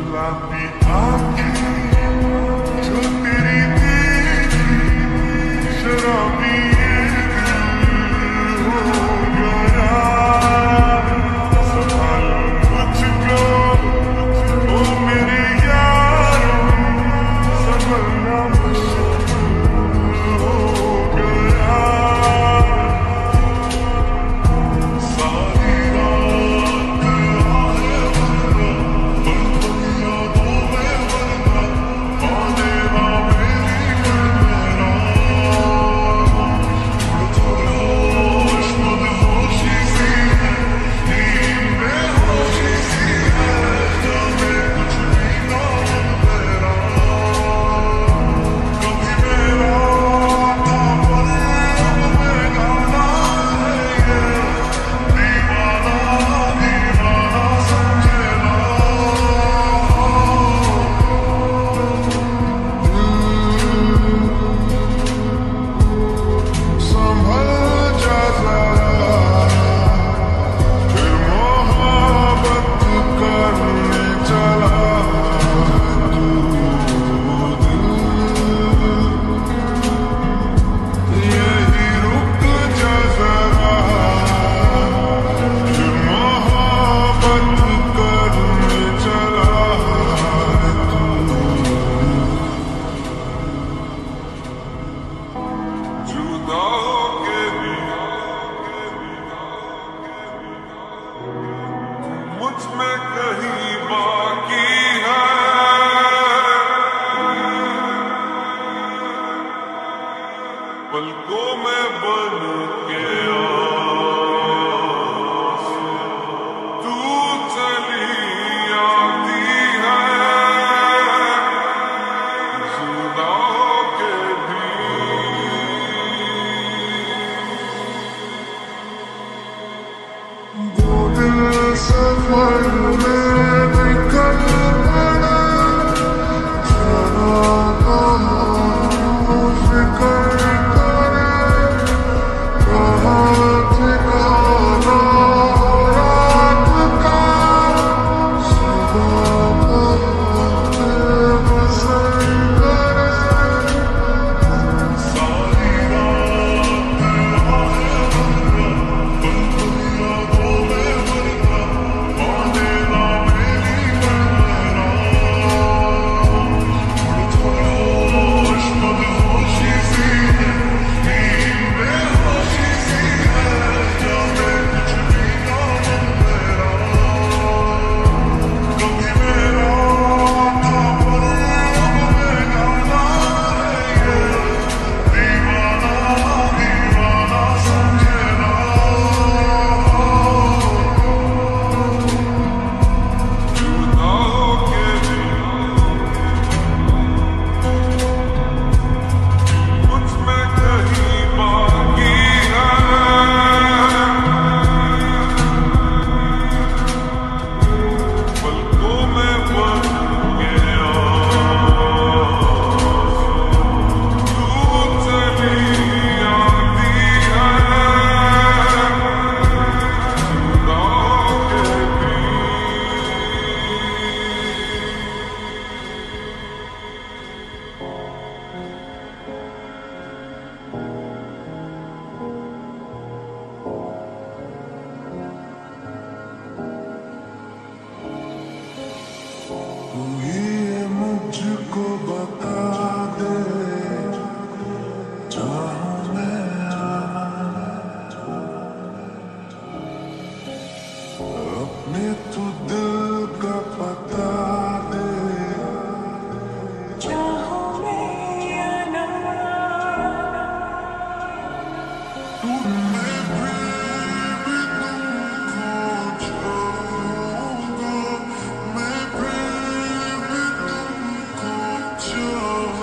गुलाबी आँखें जो तेरी तेरी शराबी ये दिल हो गया। संभाल मुझको ओ मेरे यारों, संभलना मुश्किल हो गया। सारी रात आए वरना पल पल यादों में वरना आने ना मेरी मेरा थोड़ा होश मदहोशी सी है, नींद बेहोशी सी है, जाने कुछ भी ना मेरा। कभी मेरा था पर अब बेगाना है ये, दीवाना दीवाना समझे ना। संभल जा जरा, फिर मोहब्बत करने चला तू दिल। यही रुक जा जरा, फिर मोहब्बत करने चला तू। जुदा होके भी मुझ में कहीं बाकी है, पलकों में बन के आंसू तू चली आती है। जुदा होके भी दो दिल सफर में निकल पड़ा, जाना कहाँ फिक्र करे, कहाँ ठिकाना रात का, सुबह कहाँ बसर करे। सारी रात आए वरना पल पल यादों में वरना आने ना मेरी मेरा। थोड़ा होश मदहोशी सी है, नींद बेहोशी सी है, जाने कुछ भी ना मेरा। कभी मेरा था पर अब बेगाना है ये, दीवाना दीवाना समझे ना। जुदा होके भी मुझ में कहीं बाकी है, पलकों में बन के आंसू तू चली आती है। जुदा होके भी तू ही ये मुझको बता दे, जहाँ मैं आना, अपने तू दिल का पता दे, चाहो में आना, तू मैं फिर भी तुमको चाहूँगा, मैं फिर भी तुमको चाहूँगा।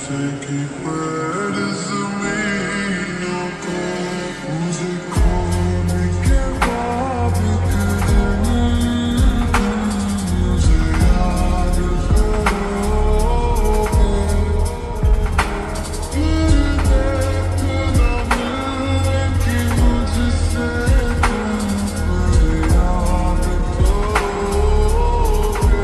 की पैर ज़मीनों को मुझे खोने के बाद एक दिन मुझे याद करोगे। देखना मिले कि मुझसे तुम फरियाद करोगे।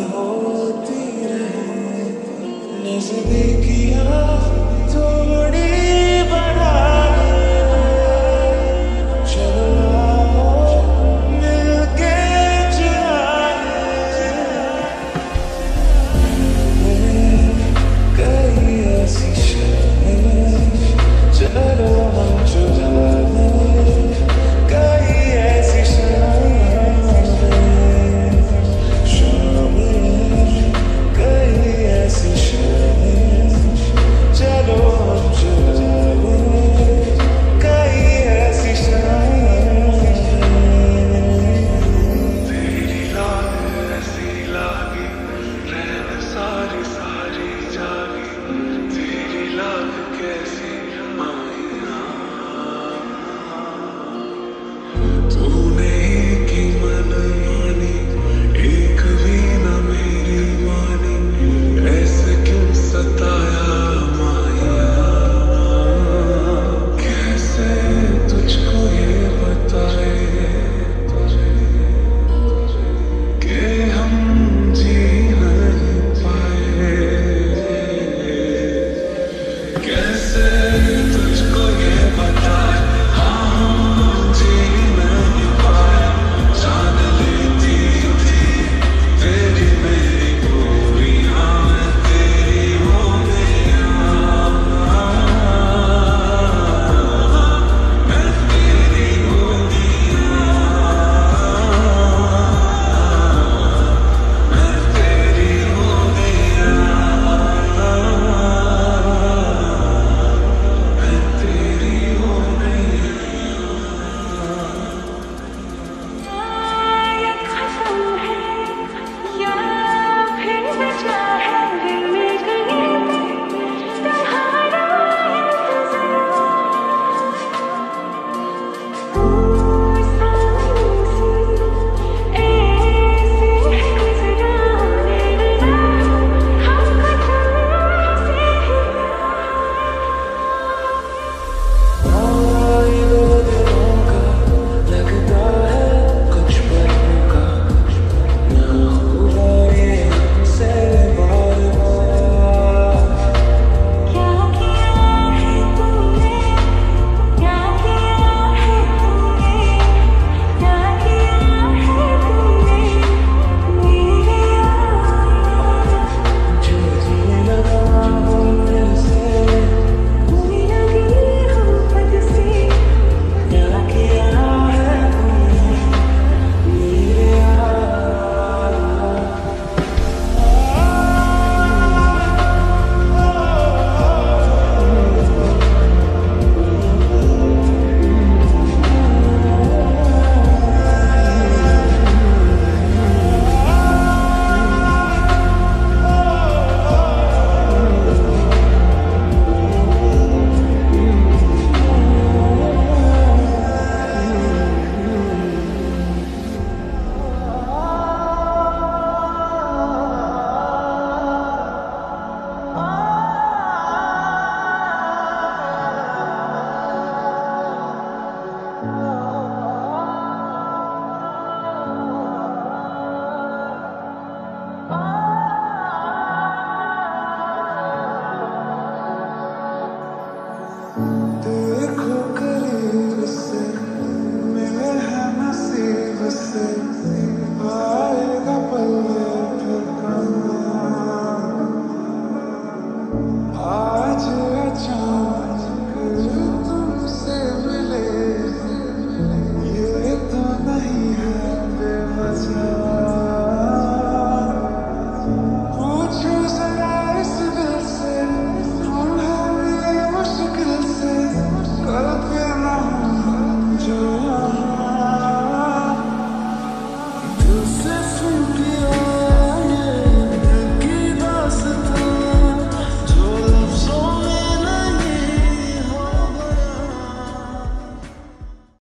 होती रहे नज़दीकियाँ थोड़ी